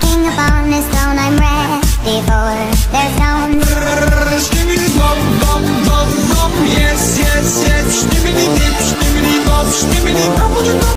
Walking upon this throne, I'm ready for their stones. Sztymili bop, bop, bop, bop, yes, yes, yes. Sztymili dip, sztymili bop, sztymili bop.